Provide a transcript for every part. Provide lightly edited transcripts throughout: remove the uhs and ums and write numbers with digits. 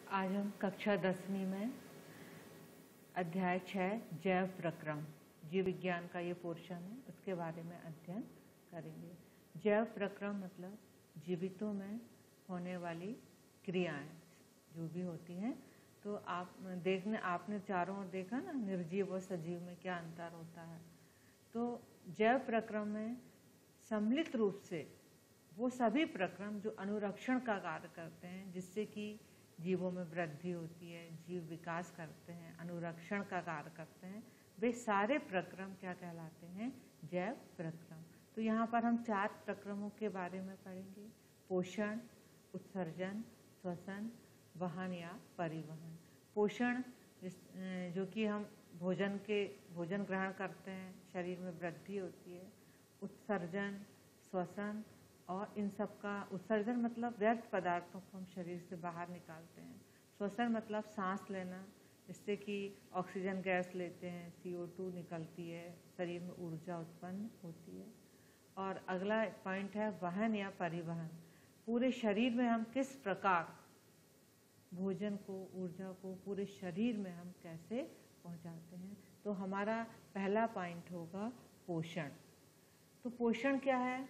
आज हम कक्षा 10वीं में अध्याय 6 जैव प्रक्रम जीव विज्ञान का ये पोर्शन है, उसके बारे में अध्ययन करेंगे। जैव प्रक्रम मतलब जीवितों में होने वाली क्रियाएं जो भी होती हैं। तो आपने चारों ओर देखा ना, निर्जीव और सजीव में क्या अंतर होता है। तो जैव प्रक्रम में सम्मिलित रूप से वो सभी प्रक्रम जो अनुरक्षण का कार्य करते हैं, जिससे कि जीवों में वृद्धि होती है, जीव विकास करते हैं, अनुरक्षण का कार्य करते हैं, वे सारे प्रक्रम क्या कहलाते हैं? जैव प्रक्रम। तो यहाँ पर हम 4 प्रक्रमों के बारे में पढ़ेंगे: पोषण, उत्सर्जन, श्वसन, वहन या परिवहन। पोषण जो कि हम भोजन ग्रहण करते हैं, शरीर में वृद्धि होती है। उत्सर्जन, श्वसन, और इन सब का उत्सर्जन मतलब व्यर्थ पदार्थों को हम शरीर से बाहर निकालते हैं। श्वसन मतलब सांस लेना, जिससे कि ऑक्सीजन गैस लेते हैं, CO2 निकलती है, शरीर में ऊर्जा उत्पन्न होती है। और अगला पॉइंट है वहन या परिवहन। पूरे शरीर में हम किस प्रकार भोजन को, ऊर्जा को पूरे शरीर में हम कैसे पहुंचाते हैं। तो हमारा पहला पॉइंट होगा पोषण। तो पोषण क्या है?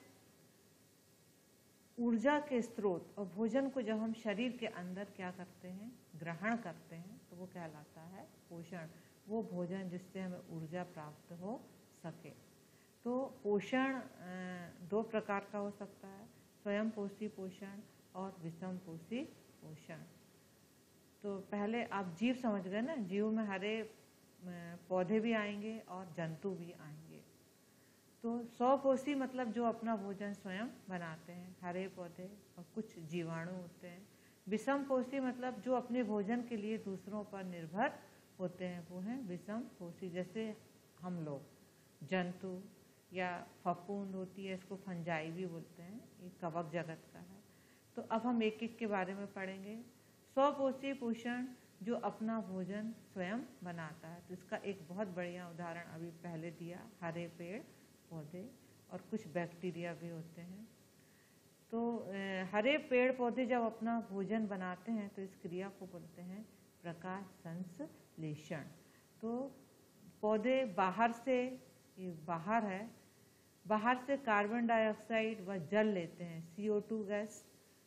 ऊर्जा के स्रोत और भोजन को जब हम शरीर के अंदर क्या करते हैं, ग्रहण करते हैं, तो वो कहलाता है पोषण। वो भोजन जिससे हमें ऊर्जा प्राप्त हो सके। तो पोषण 2 प्रकार का हो सकता है: स्वयं पोषी पोषण और विषम पोषी पोषण। तो पहले आप जीव समझ गए ना, जीव में हरे पौधे भी आएंगे और जंतु भी आएंगे। तो स्वपोषी मतलब जो अपना भोजन स्वयं बनाते हैं, हरे पौधे और कुछ जीवाणु होते हैं। विषम पोषी मतलब जो अपने भोजन के लिए दूसरों पर निर्भर होते हैं, वो हैं विषम पोषी। जैसे हम लोग, जंतु या फफूंद होती है, इसको फंजाई भी बोलते हैं, ये कवक जगत का है। तो अब हम एक एक के बारे में पढ़ेंगे। स्वपोषी पोषण जो अपना भोजन स्वयं बनाता है। तो इसका एक बहुत बढ़िया उदाहरण अभी पहले दिया, हरे पेड़ पौधे और कुछ बैक्टीरिया भी होते हैं। तो हरे पेड़ पौधे जब अपना भोजन बनाते हैं तो इस क्रिया को बोलते हैं प्रकाश संश्लेषण। तो पौधे बाहर से, ये बाहर है, बाहर से कार्बन डाइऑक्साइड व जल लेते हैं, CO2 गैस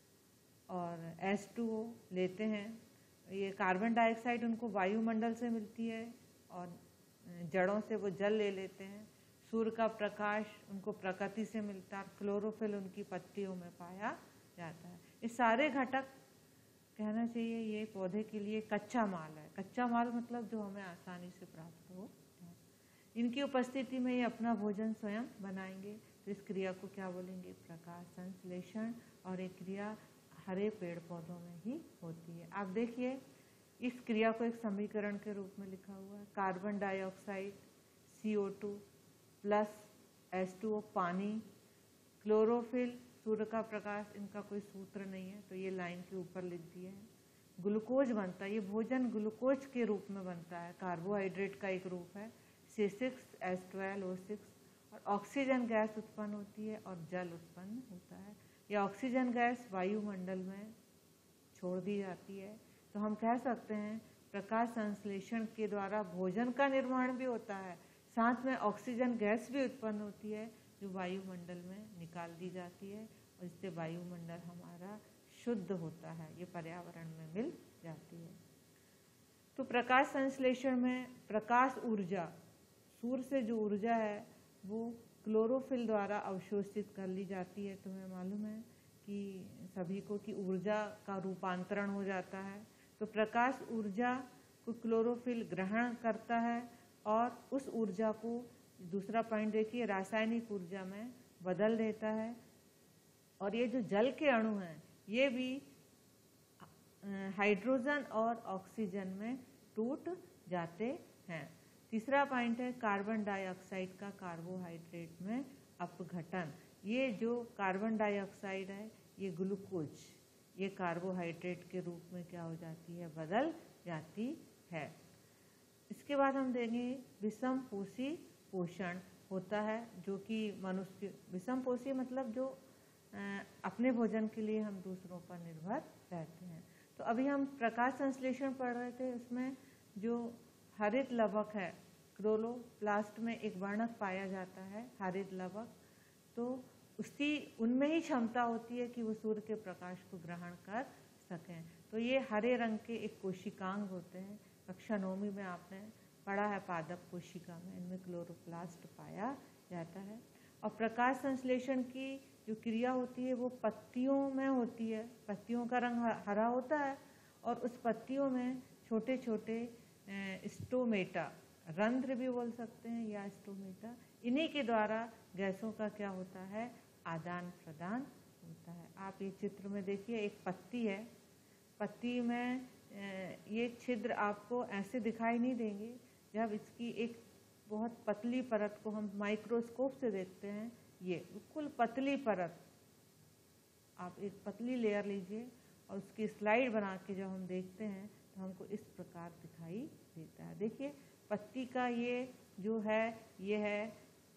और H2O लेते हैं। ये कार्बन डाइऑक्साइड उनको वायुमंडल से मिलती है और जड़ों से वो जल ले लेते हैं। सूर्य का प्रकाश उनको प्रकृति से मिलता है, क्लोरोफिल उनकी पत्तियों में पाया जाता है। ये सारे घटक, कहना चाहिए, ये पौधे के लिए कच्चा माल है। कच्चा माल मतलब जो हमें आसानी से प्राप्त हो। इनकी उपस्थिति में ये अपना भोजन स्वयं बनाएंगे। तो इस क्रिया को क्या बोलेंगे? प्रकाश संश्लेषण। और ये क्रिया हरे पेड़ पौधों में ही होती है। आप देखिए, इस क्रिया को एक समीकरण के रूप में लिखा हुआ है: carbon dioxide CO2 plus H2O पानी, क्लोरोफिल सूर्य का प्रकाश। इनका कोई सूत्र नहीं है, तो ये लाइन के ऊपर लिख दिए हैं। ग्लूकोज बनता है, ये भोजन ग्लूकोज के रूप में बनता है, कार्बोहाइड्रेट का एक रूप है, C6H12O6। और ऑक्सीजन गैस उत्पन्न होती है और जल उत्पन्न होता है। यह ऑक्सीजन गैस वायुमंडल में छोड़ दी जाती है। तो हम कह सकते हैं प्रकाश संश्लेषण के द्वारा भोजन का निर्माण भी होता है, साथ में ऑक्सीजन गैस भी उत्पन्न होती है जो वायुमंडल में निकाल दी जाती है, और इससे वायुमंडल हमारा शुद्ध होता है, ये पर्यावरण में मिल जाती है। तो प्रकाश संश्लेषण में प्रकाश ऊर्जा, सूर्य से जो ऊर्जा है वो क्लोरोफिल द्वारा अवशोषित कर ली जाती है। तुम्हें मालूम है कि सभी को कि ऊर्जा का रूपांतरण हो जाता है। तो प्रकाश ऊर्जा को क्लोरोफिल ग्रहण करता है और उस ऊर्जा को, दूसरा पॉइंट देखिए, रासायनिक ऊर्जा में बदल देता है। और ये जो जल के अणु हैं, ये भी हाइड्रोजन और ऑक्सीजन में टूट जाते हैं। तीसरा पॉइंट है कार्बन डाइऑक्साइड का कार्बोहाइड्रेट में अपघटन। ये जो कार्बन डाइऑक्साइड है, ये ग्लूकोज, ये कार्बोहाइड्रेट के रूप में क्या हो जाती है? बदल जाती है। इसके बाद हम देंगे विषम पोषी पोषण होता है, जो कि मनुष्य, विषम पोषी मतलब जो अपने भोजन के लिए हम दूसरों पर निर्भर रहते हैं। तो अभी हम प्रकाश संश्लेषण पढ़ रहे थे, उसमें जो हरित लवक है क्लोरोप्लास्ट में एक वर्णक पाया जाता है हरित लवक, तो उसकी उनमें ही क्षमता होती है कि वो सूर्य के प्रकाश को ग्रहण कर सकें। तो ये हरे रंग के एक कोशिकांग होते हैं, कक्षा 9वीं में आपने पढ़ा है पादप कोशिका में, इनमें क्लोरोप्लास्ट पाया जाता है। और प्रकाश संश्लेषण की जो क्रिया होती है वो पत्तियों में होती है, पत्तियों का रंग हरा होता है और उस पत्तियों में छोटे छोटे स्टोमेटा, रंध्र भी बोल सकते हैं या स्टोमेटा, इन्हीं के द्वारा गैसों का क्या होता है, आदान प्रदान होता है। आप ये चित्र में देखिए, एक पत्ती है, पत्ती में ये छिद्र आपको ऐसे दिखाई नहीं देंगे, जब इसकी एक बहुत पतली परत को हम माइक्रोस्कोप से देखते हैं, ये बिल्कुल पतली परत, आप एक पतली लेयर लीजिए और उसकी स्लाइड बना के जब हम देखते हैं तो हमको इस प्रकार दिखाई देता है। देखिए पत्ती का ये जो है, ये है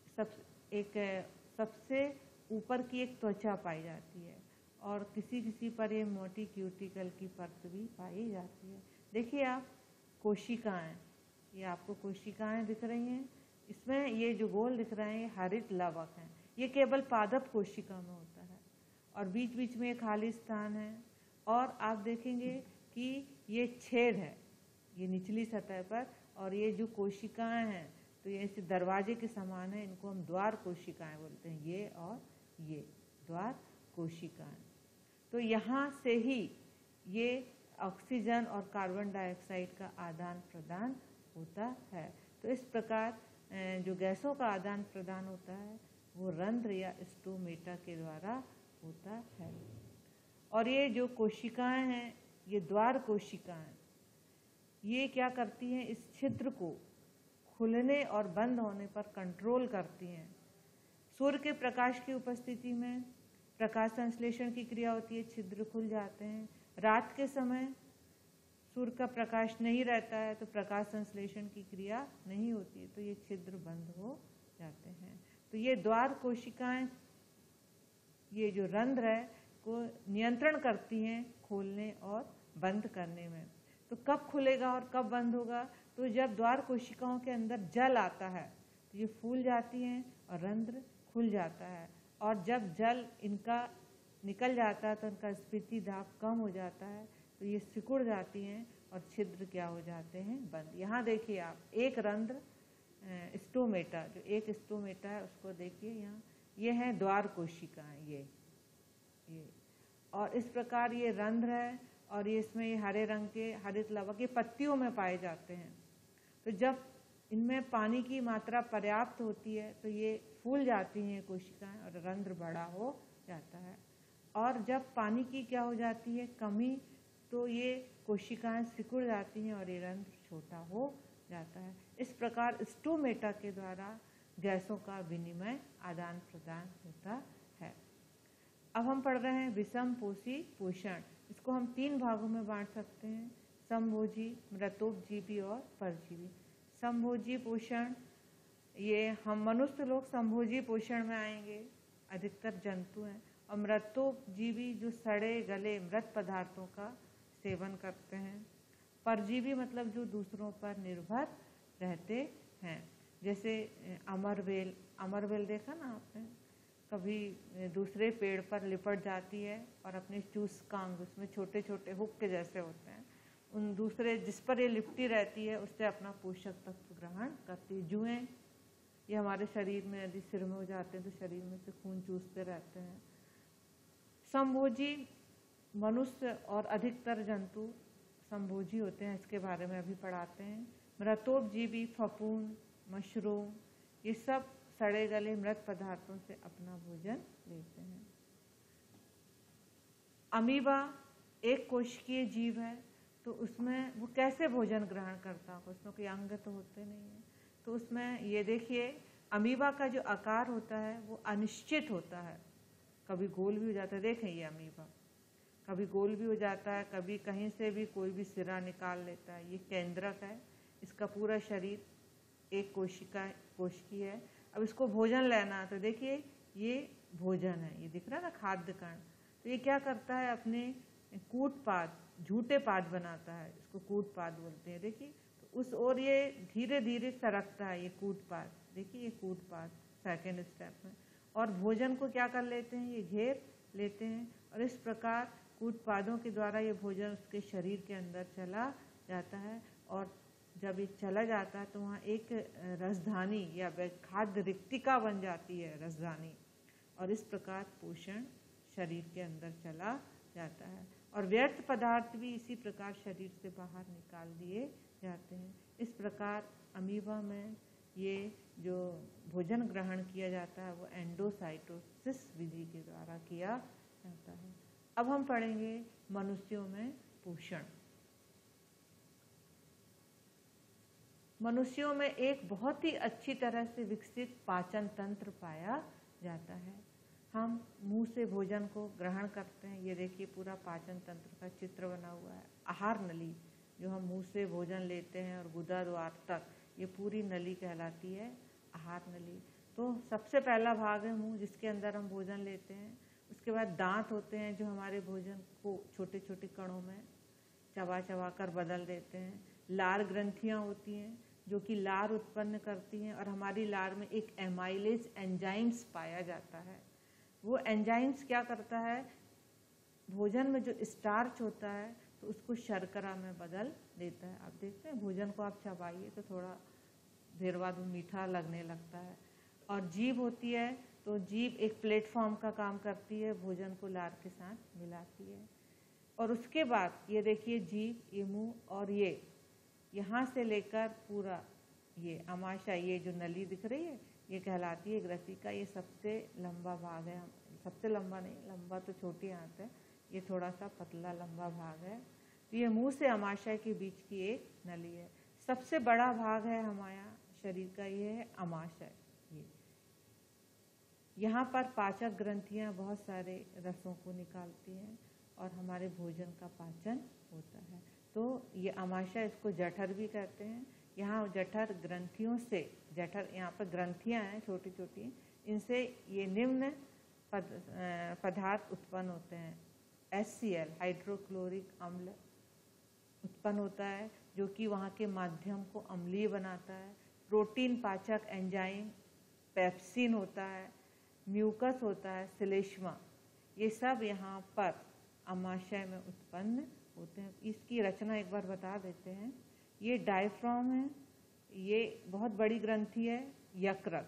सबसे ऊपर की एक त्वचा पाई जाती है और किसी किसी पर ये मोटी क्यूटिकल की परत भी पाई जाती है। देखिए आप कोशिकाएं, ये आपको कोशिकाएं दिख रही हैं, इसमें ये जो गोल दिख रहे हैं ये हरित लवक हैं, ये केवल पादप कोशिका में होता है और बीच बीच में एक खाली स्थान है। और आप देखेंगे कि ये छेद है ये निचली सतह पर, और ये जो कोशिकाएं हैं तो ये ऐसे दरवाजे के समान है, इनको हम द्वार कोशिकाएं बोलते हैं, ये और ये द्वार कोशिकाएं। तो यहाँ से ही ये ऑक्सीजन और कार्बन डाइऑक्साइड का आदान प्रदान होता है। तो इस प्रकार जो गैसों का आदान प्रदान होता है वो रंध्र या स्टोमेटा के द्वारा होता है। और ये जो कोशिकाएं हैं, ये द्वार कोशिकाएं, ये क्या करती हैं, इस छिद्र को खुलने और बंद होने पर कंट्रोल करती हैं। सूर्य के प्रकाश की उपस्थिति में प्रकाश संश्लेषण की क्रिया होती है, छिद्र खुल जाते हैं। रात के समय सूर्य का प्रकाश नहीं रहता है तो प्रकाश संश्लेषण की क्रिया नहीं होती है, तो ये छिद्र बंद हो जाते हैं। तो ये द्वार कोशिकाएं, ये जो रंध्र है को नियंत्रण करती हैं खोलने और बंद करने में। तो कब खुलेगा और कब बंद होगा, तो जब द्वार कोशिकाओं के अंदर जल आता है तो ये फूल जाती हैं और रंध्र खुल जाता है, और जब जल इनका निकल जाता है तो इनका स्फीति दाब कम हो जाता है, तो ये सिकुड़ जाती हैं और छिद्र क्या हो जाते हैं, बंद। यहाँ देखिए आप एक रंध्र स्टोमेटा, जो एक स्टोमेटा है उसको देखिए यहाँ, ये है द्वार कोशिकाएं, ये और इस प्रकार ये रंध्र है और ये इसमें ये हरे रंग के हरित लवक ये पत्तियों में पाए जाते हैं। तो जब इनमें पानी की मात्रा पर्याप्त होती है तो ये फूल जाती हैं कोशिकाएं और रंध्र बड़ा हो जाता है, और जब पानी की क्या हो जाती है, कमी, तो ये कोशिकाएं सिकुड़ जाती हैं और ये रंध्र छोटा हो जाता है। इस प्रकार स्टोमेटा के द्वारा गैसों का विनिमय आदान प्रदान होता है। अब हम पढ़ रहे हैं विषम पोषी पोषण। इसको हम 3 भागों में बांट सकते हैं, समभोजी, मृतोपजीवी और परजीवी। समभोजी पोषण, ये हम मनुष्य लोग समभोजी पोषण में आएंगे, अधिकतर जंतु हैं। और मृतोपजीवी जो सड़े गले मृत पदार्थों का सेवन करते हैं। परजीवी मतलब जो दूसरों पर निर्भर रहते हैं, जैसे अमरवेल, अमरवेल देखा ना आपने, कभी दूसरे पेड़ पर लिपट जाती है और अपने चूसकांग, उसमें छोटे छोटे हुक के जैसे होते हैं, उन दूसरे जिस पर ये लिपटी रहती है उससे अपना पोषक तत्व ग्रहण करती है। जुएं, ये हमारे शरीर में यदि सिर में हो जाते हैं तो शरीर में से खून चूसते रहते हैं। समभोजी मनुष्य और अधिकतर जंतु समभोजी होते हैं, इसके बारे में अभी पढ़ाते हैं। मृतोपजीवी फफूंद, मशरूम, ये सब सड़े गले मृत पदार्थों से अपना भोजन लेते हैं। अमीबा एक कोशिकीय जीव है, तो उसमें वो कैसे भोजन ग्रहण करता है, उसमें कोई अंग तो होते नहीं है। तो उसमें ये देखिए अमीबा का जो आकार होता है वो अनिश्चित होता है, कभी गोल भी हो जाता है। देखें ये अमीबा कभी गोल भी हो जाता है, कभी कहीं से भी कोई भी सिरा निकाल लेता है। ये केंद्रक है, इसका पूरा शरीर एक कोशिकी है। अब इसको भोजन लेना है तो देखिए ये भोजन है, ये दिख रहा है ना, खाद्य कण। तो ये क्या करता है, अपने कूटपाद झूठे पाद बनाता है, इसको कूट पाद बोलते हैं। देखिए तो उस ओर ये धीरे धीरे सरकता है, ये कूट पाद, देखिए ये कूट पाद सेकेंड स्टेप में, और भोजन को क्या कर लेते हैं, ये घेर लेते हैं, और इस प्रकार कूट पादों के द्वारा ये भोजन उसके शरीर के अंदर चला जाता है। और जब ये चला जाता है तो वहाँ एक रसधानी या खाद्य रिक्तिका बन जाती है, रसधानी, और इस प्रकार पोषण शरीर के अंदर चला जाता है। और व्यर्थ पदार्थ भी इसी प्रकार शरीर से बाहर निकाल दिए जाते हैं। इस प्रकार अमीबा में ये जो भोजन ग्रहण किया जाता है वो एंडोसाइटोसिस विधि के द्वारा किया जाता है। अब हम पढ़ेंगे मनुष्यों में पोषण। मनुष्यों में एक बहुत ही अच्छी तरह से विकसित पाचन तंत्र पाया जाता है। हम मुंह से भोजन को ग्रहण करते हैं, ये देखिए पूरा पाचन तंत्र का चित्र बना हुआ है। आहार नली, जो हम मुंह से भोजन लेते हैं और गुदा द्वार तक, ये पूरी नली कहलाती है आहार नली। तो सबसे पहला भाग है मुंह, जिसके अंदर हम भोजन लेते हैं। उसके बाद दांत होते हैं जो हमारे भोजन को छोटे छोटे कणों में चबा चबा कर बदल देते हैं। लार ग्रंथियां होती हैं जो कि लार उत्पन्न करती हैं, और हमारी लार में एक एमाइलेज एंजाइम्स पाया जाता है। वो एंजाइम्स क्या करता है, भोजन में जो स्टार्च होता है तो उसको शर्करा में बदल देता है। आप देखते हैं भोजन को आप चबाइए तो थोड़ा देर बाद वो मीठा लगने लगता है। और जीभ होती है तो जीभ एक प्लेटफॉर्म का काम करती है, भोजन को लार के साथ मिलाती है। और उसके बाद ये देखिए जीभ, ये मुंह, और ये यहाँ से लेकर पूरा ये आमाशय, ये जो नली दिख रही है ये कहलाती है ग्रसिका। ये सबसे लंबा भाग है, सबसे लंबा नहीं, लंबा तो छोटी आंत है, ये थोड़ा सा पतला लंबा भाग है। तो ये मुंह से आमाशय के बीच की एक नली है। सबसे बड़ा भाग है हमारा शरीर का, ये है आमाशय। ये यहाँ पर पाचक ग्रंथियाँ बहुत सारे रसों को निकालती हैं और हमारे भोजन का पाचन होता है। तो ये आमाशय, इसको जठर भी कहते हैं। यहाँ जठर ग्रंथियों से, जठर यहाँ पर ग्रंथियाँ हैं छोटी छोटी, इनसे ये निम्न पदार्थ उत्पन्न होते हैं। HCl हाइड्रोक्लोरिक अम्ल उत्पन्न होता है जो कि वहाँ के माध्यम को अम्लीय बनाता है। प्रोटीन पाचक एंजाइम पेप्सिन होता है, म्यूकस होता है, श्लेष्मा, ये सब यहाँ पर आमाशय में उत्पन्न होते हैं। इसकी रचना एक बार बता देते हैं। ये डायफ्राम है, ये बहुत बड़ी ग्रंथि है, यकृत,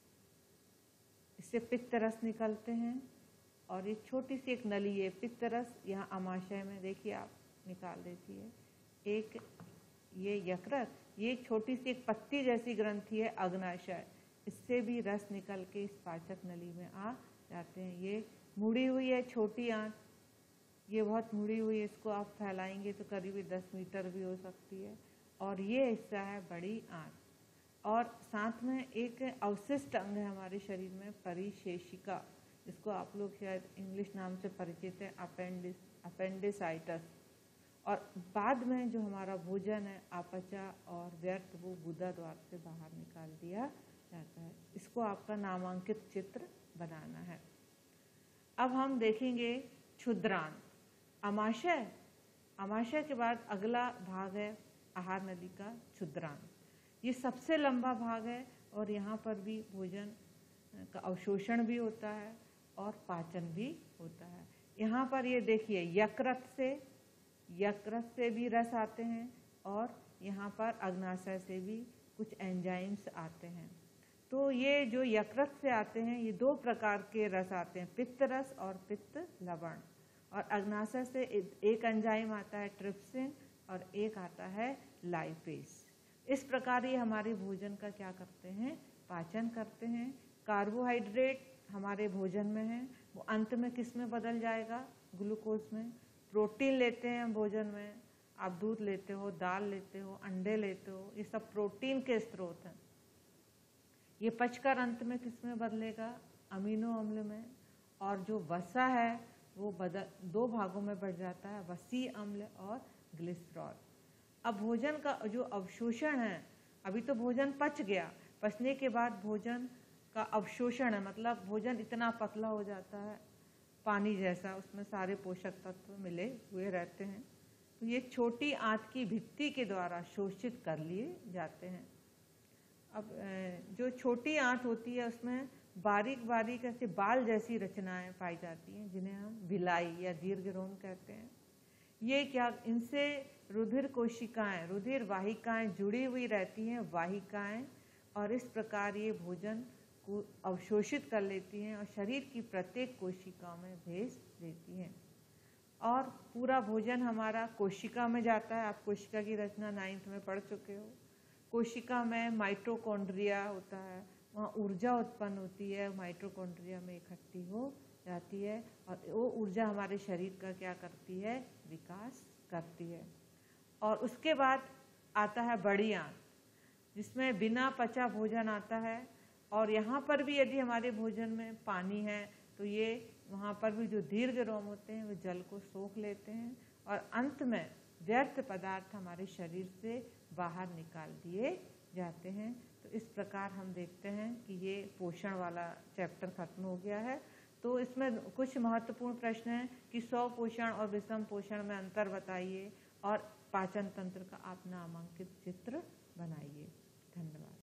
इससे पित्त रस निकलते हैं। और ये छोटी सी एक नली है पित्त रस, यहाँ आमाशय में देखिए आप निकाल देती है। एक ये यकृत, ये छोटी सी एक पत्ती जैसी ग्रंथि है अग्नाशय, इससे भी रस निकल के इस पाचक नली में आ जाते हैं। ये मुड़ी हुई है छोटी आंत, ये बहुत मुड़ी हुई है, इसको आप फैलाएंगे तो करीब 10 मीटर भी हो सकती है। और ये हिस्सा है बड़ी आंत। और साथ में एक अवशिष्ट अंग है हमारे शरीर में, परिशेषिका, जिसको आप लोग शायद इंग्लिश नाम से परिचित है, अपेंडिसाइटस। और बाद में जो हमारा भोजन है अपचा और व्यर्थ, वो गुदा द्वार से बाहर निकाल दिया जाता है। इसको आपका नामांकित चित्र बनाना है। अब हम देखेंगे क्षुद्रांत। आमाशय, आमाशय के बाद अगला भाग है आहार नली का क्षुद्रांत। ये सबसे लंबा भाग है और यहाँ पर भी भोजन का अवशोषण भी होता है और पाचन भी होता है। यहाँ पर ये देखिए यकृत से भी रस आते हैं और यहाँ पर अग्नाशय से भी कुछ एंजाइम्स आते हैं। तो ये जो यकृत से आते हैं, ये 2 प्रकार के रस आते हैं, पित्त रस और पित्त लवण। और अग्नाशय से एक एंजाइम आता है ट्रिप्सिन और एक आता है लाइपेज। इस प्रकार ये हमारे भोजन का क्या करते हैं, पाचन करते हैं। कार्बोहाइड्रेट हमारे भोजन में है, वो अंत में किस में बदल जाएगा, ग्लूकोज में। प्रोटीन लेते हैं हम भोजन में, आप दूध लेते हो, दाल लेते हो, अंडे लेते हो, ये सब प्रोटीन के स्रोत हैं। ये पचकर अंत में किस में बदलेगा, अमीनो अम्ल में। और जो वसा है वो 2 भागों में बढ़ जाता है, वसीय अम्ल और ग्लिसरॉल। अब भोजन का जो अवशोषण है, अभी तो भोजन पच गया, पचने के बाद भोजन का अवशोषण है, मतलब भोजन इतना पतला हो जाता है पानी जैसा, उसमें सारे पोषक तत्व मिले हुए रहते हैं। तो ये छोटी आंत की भित्ति के द्वारा शोषित कर लिए जाते हैं। अब जो छोटी आंत होती है उसमें बारीक बारीक ऐसे बाल जैसी रचनाएं पाई जाती हैं, जिन्हें हम विलाई या दीर्घरोम कहते हैं। ये क्या, इनसे रुधिर कोशिकाएं, रुधिर वाहिकाएं जुड़ी हुई रहती हैं, वाहिकाएं, और इस प्रकार ये भोजन को अवशोषित कर लेती हैं और शरीर की प्रत्येक कोशिका में भेज देती हैं। और पूरा भोजन हमारा कोशिका में जाता है। आप कोशिका की रचना 9th में पढ़ चुके हो। कोशिका में माइटोकॉन्ड्रिया होता है, वहाँ ऊर्जा उत्पन्न होती है, माइटोकॉन्ड्रिया में इकट्ठी हो जाती है और वो ऊर्जा हमारे शरीर का क्या करती है, विकास करती है। और उसके बाद आता है बड़ी आंत, जिसमें बिना पचा भोजन आता है। और यहाँ पर भी यदि हमारे भोजन में पानी है तो ये वहाँ पर भी जो दीर्घरोम होते हैं वो जल को सोख लेते हैं और अंत में व्यर्थ पदार्थ हमारे शरीर से बाहर निकाल दिए जाते हैं। तो इस प्रकार हम देखते हैं कि ये पोषण वाला चैप्टर खत्म हो गया है। तो इसमें कुछ महत्वपूर्ण प्रश्न हैं कि स्वपोषण और विषम पोषण में अंतर बताइए और पाचन तंत्र का आप नामांकित चित्र बनाइए। धन्यवाद।